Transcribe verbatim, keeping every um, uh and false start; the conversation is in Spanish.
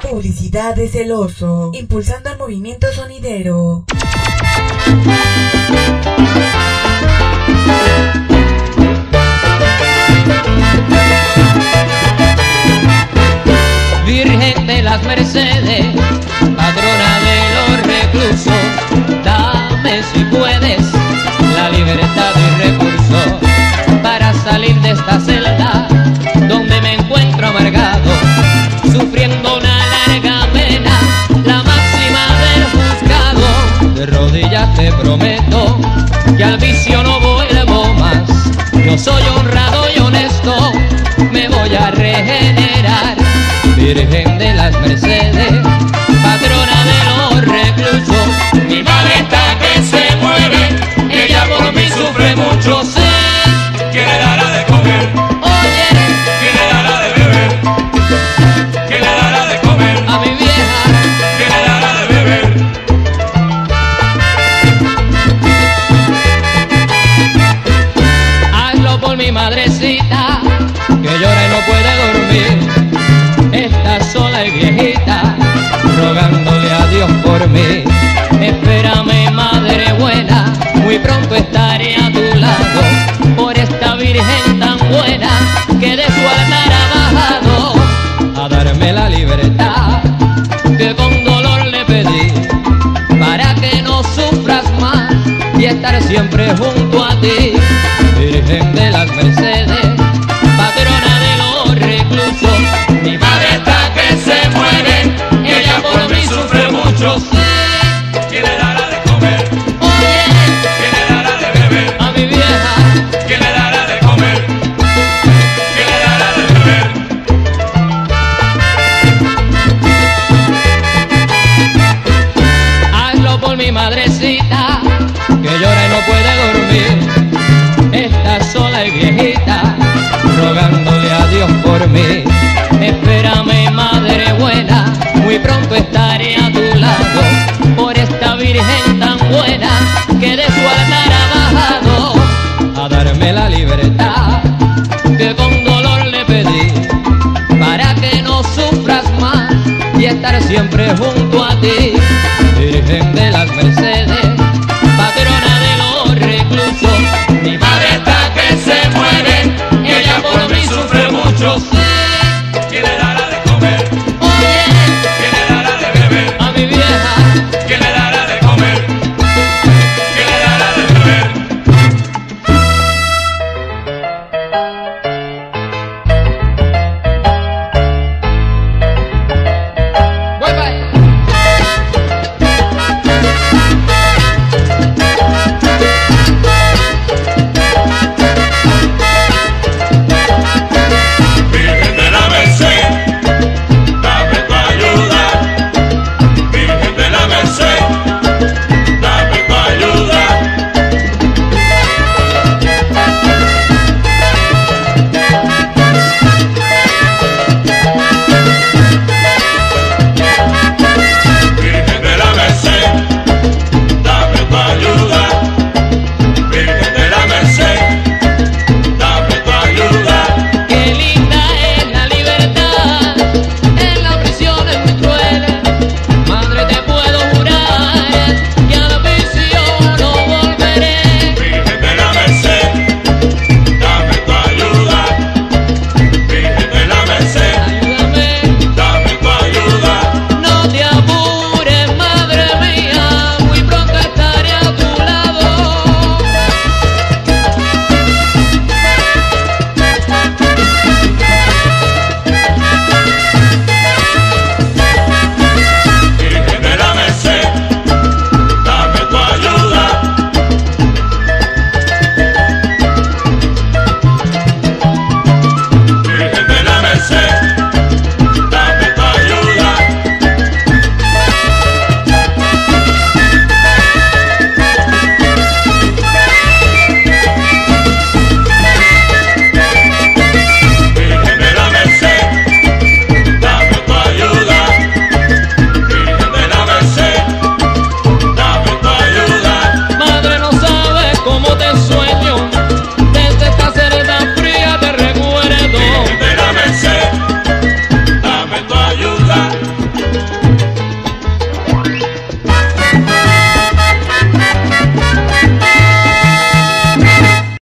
publicidad de Celoso, impulsando el movimiento sonidero. Virgen de las Mercedes, patrona de los reclusos, dame si puedes la libertad y recursos para salir de esta celda donde me encuentro amargado, sufriendo una larga pena, la máxima del juzgado. De rodillas te prometo que al vicio no vuelvo más. Yo soy honrado y honesto, me voy a regenerar. Virgen de las Mercedes, patrona de los reclusos, mi madre está que se muere, ella por mí sufre mucho. Sé ¿Quién le dará de comer? Oye, ¿Quién le dará de beber? ¿Quién le dará de comer? a mi vieja, ¿Quién le dará de beber? hazlo por mi madrecita, que llora y no puede dormir. Está sola y viejita, rogándole a Dios por mí. Espérame, madre buena, muy pronto estaré a tu lado, por esta virgen tan buena que de su altar ha bajado a darme la libertad que con dolor le pedí, para que no sufras más y estar siempre junto a ti. Virgen de las Mercedes, patrona de los reclusos, mi madre está que se muere, ella por mí sufre mucho. Sé ¿Quién le dará de comer? oye, ¿Quién le dará de beber? a mi vieja, ¿Quién le dará de comer? ¿Quién le dará de beber? hazlo por mi madrecita, que llora y no puede dormir. Está sola y viejita, rogándole a Dios por mí. Espérame, madre buena, muy pronto estaré a tu lado, por esta virgen tan buena que de su altar ha bajado a darme la libertad que con dolor le pedí, para que no sufras más y estar siempre junto a ti.